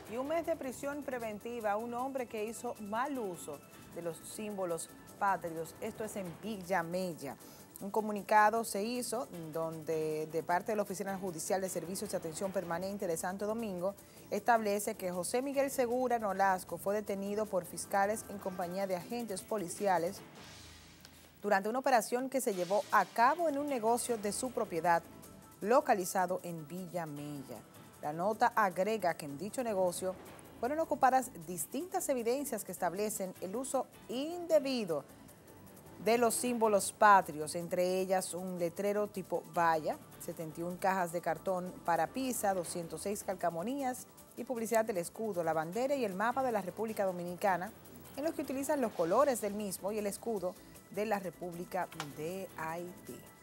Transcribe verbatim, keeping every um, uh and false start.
Y un mes de prisión preventiva a un hombre que hizo mal uso de los símbolos patrios. Esto es en Villa Mella. Un comunicado se hizo donde de parte de la Oficina Judicial de Servicios de Atención Permanente de Santo Domingo establece que José Miguel Segura Nolasco fue detenido por fiscales en compañía de agentes policiales durante una operación que se llevó a cabo en un negocio de su propiedad localizado en Villa Mella. La nota agrega que en dicho negocio fueron ocupadas distintas evidencias que establecen el uso indebido de los símbolos patrios, entre ellas un letrero tipo valla, setenta y una cajas de cartón para pizza, doscientas seis calcamonías y publicidad del escudo, la bandera y el mapa de la República Dominicana, en los que utilizan los colores del mismo y el escudo de la República de Haití.